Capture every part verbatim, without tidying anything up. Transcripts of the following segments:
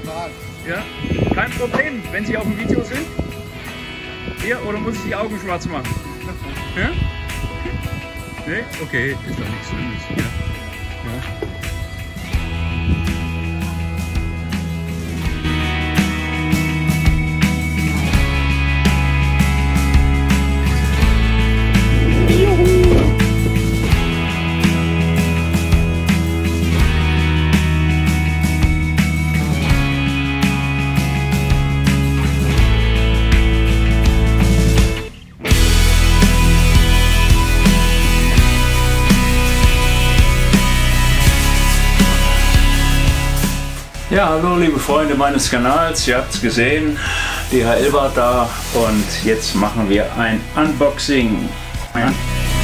Ja, kein Problem, wenn Sie auf dem Video sind. Hier, oder muss ich die Augen schwarz machen? Ja? Nee? Okay, ist doch nichts Schlimmes. Ja. Ja. Ja, hallo liebe Freunde meines Kanals, ihr habt es gesehen, D H L war da und jetzt machen wir ein Unboxing. Ja.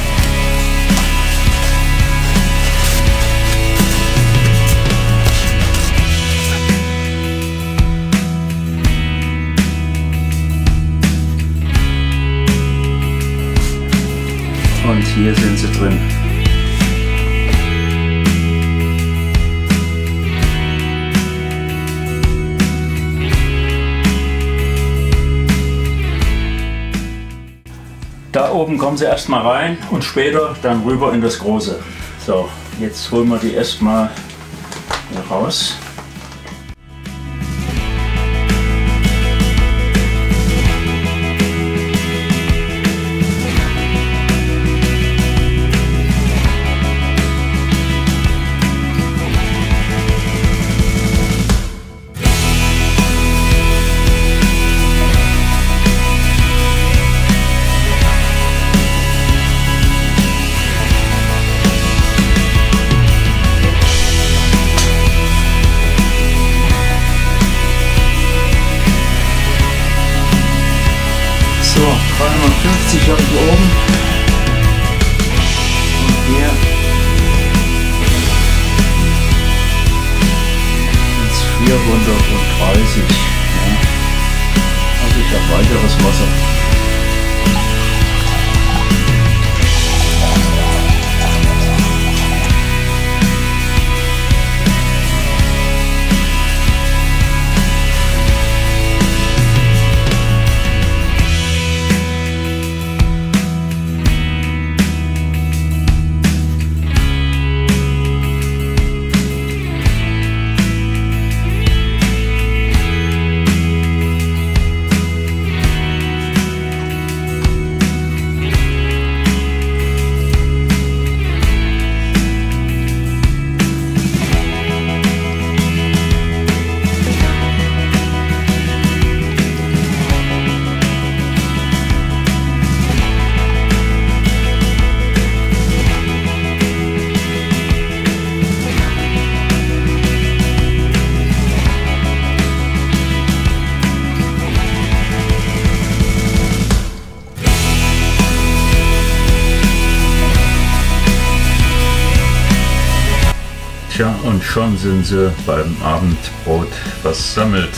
Und hier sind sie drin. Da oben kommen sie erstmal rein und später dann rüber in das Große. So, jetzt holen wir die erstmal hier raus. So, dreihundertfünfzig habe ich oben und hier jetzt vierhundertdreißig. Ja. Also ich habe weiteres Wasser. Tja, und schon sind sie beim Abendbrot versammelt.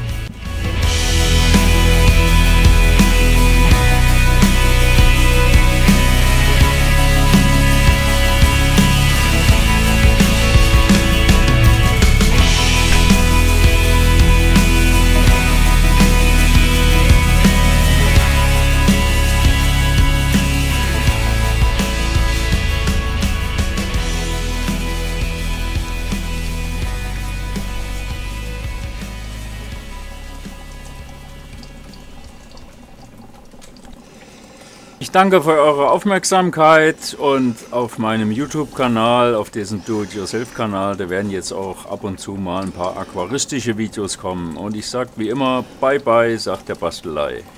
Ich danke für eure Aufmerksamkeit und auf meinem YouTube-Kanal, auf diesem Do-it-yourself-Kanal, da werden jetzt auch ab und zu mal ein paar aquaristische Videos kommen. Und ich sage wie immer, bye bye, sagt der Bastelei.